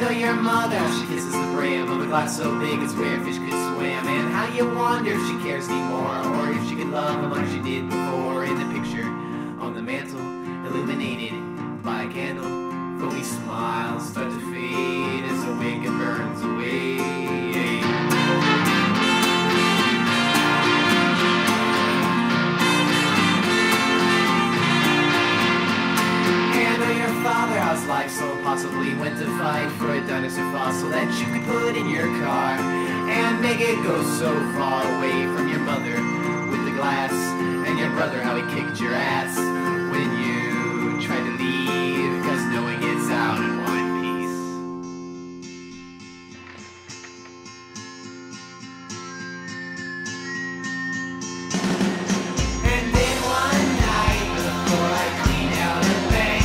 Handle your mother, she kisses the brim of a glass so big it's where fish could swim. And how you wonder if she cares anymore, or if she could love him like she did before. In the picture on the mantle, illuminated by a candle, phony smiles start to fade as the wick burns away. How's life so possibly went to fight for a dinosaur fossil that you could put in your car and make it go so far away from your mother with the glass, and your brother how he kicked your ass when you tried to leave, cause knowing it's out in one piece. And then one night before I cleaned out her bank,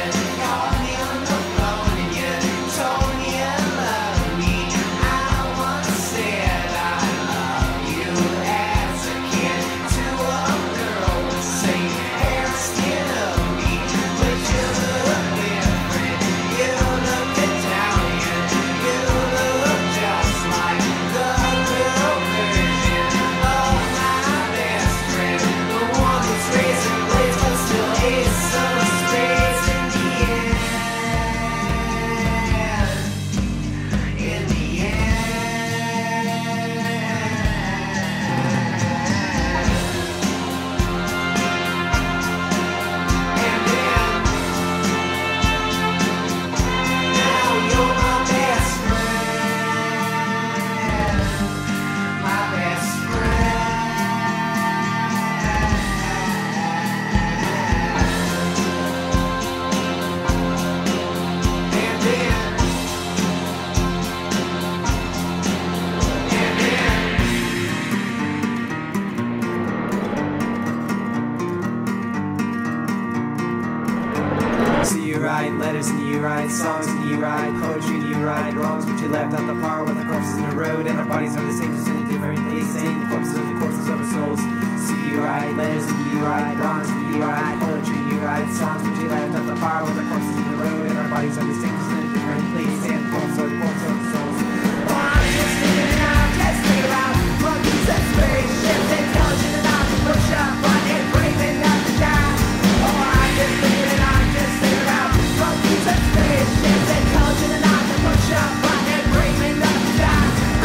letters and you write songs and you write poetry and you write wrongs, but you left out the part where the corpses in the road and our bodies are the same, just in a different place, saying the corpses of our souls. So you write letters and you write wrongs and you write poetry and you write songs, but you left out the part where the corpses in the road and our bodies are the same, just in a different place, saying the corpses of our souls. Oh, I'm just thinking out, testing around monkeys and spaceships, intelligent enough to push up on it, brave enough to die. Oh, I'm just thinking out, just thinking around monkeys and spaceships, intelligent enough to push up on it, brave enough to die.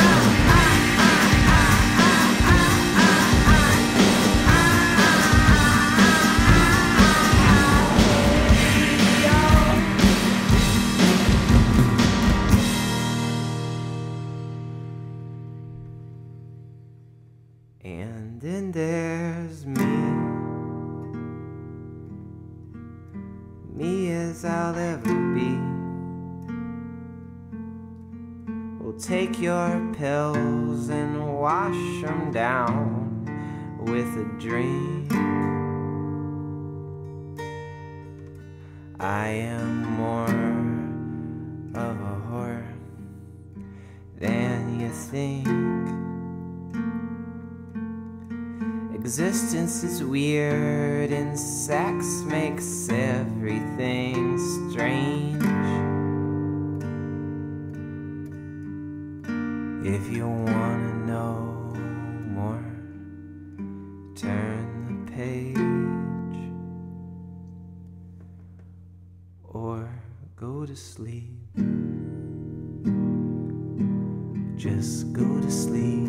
And then there's me as I'll ever be. We'll take your pills and wash them down with a dream. I am more of a horror than you think. Existence is weird and sex makes everything strange. If you wanna know more, turn the page or go to sleep. Just go to sleep.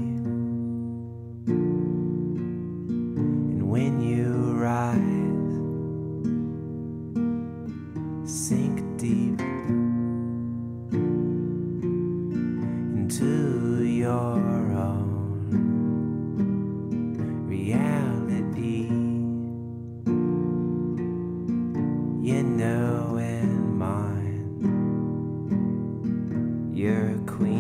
When you rise, sink deep into your own reality. You know in mine, you're a queen.